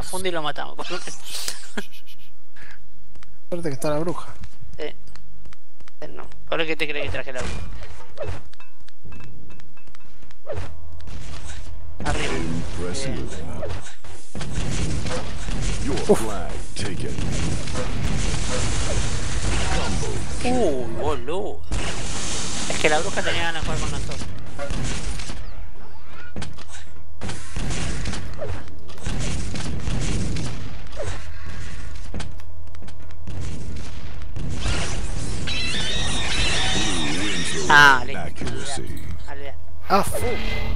funde y lo matamos. Suerte que está la bruja. No. ¿Por qué te crees que traje la bruja? Arriba. Boludo. Es que la bruja tenía ganas de jugar con nosotros. Ah, listo. Ah,